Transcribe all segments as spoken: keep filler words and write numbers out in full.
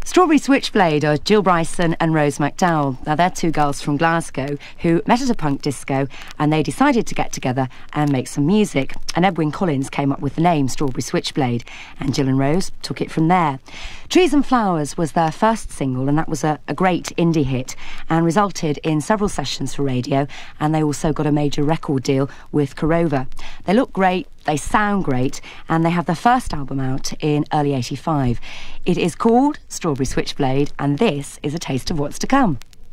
Strawberry Switchblade are Jill Bryson and Rose McDowell. Now, they're two girls from Glasgow who met at a punk disco and they decided to get together and make some music. And Edwyn Collins came up with the name Strawberry Switchblade, and Jill and Rose took it from there. Trees and Flowers was their first single, and that was a, a great indie hit and resulted in several sessions for radio, and they also got a major record deal with Korova. They look great, they sound great, and they have their first album out in early eighty-five. It is called Strawberry Switchblade, and this is a taste of what's to come.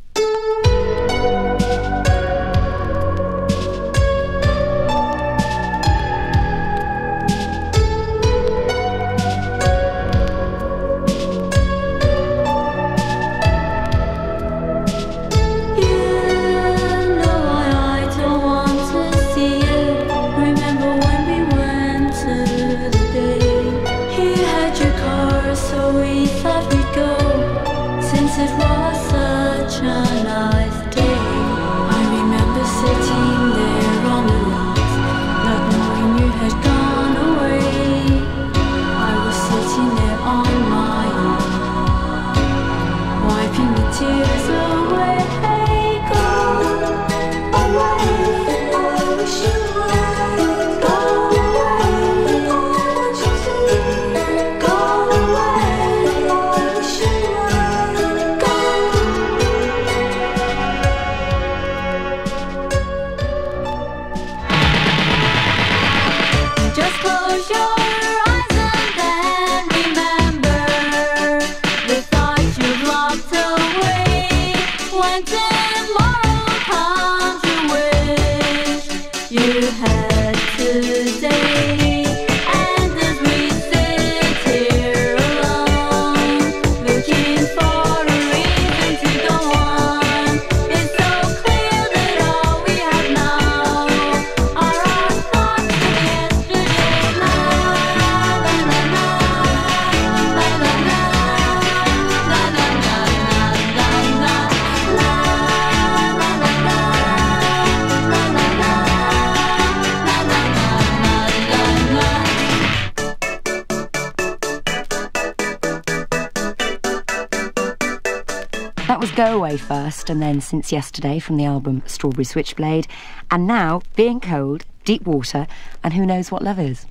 Go Away first, and then Since Yesterday from the album Strawberry Switchblade, and now Being Cold, Deep Water, and Who Knows What Love Is.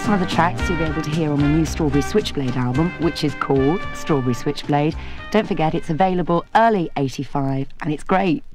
one of the tracks you'll be able to hear on the new Strawberry Switchblade album, which is called Strawberry Switchblade. Don't forget, it's available early eighty-five, and it's great.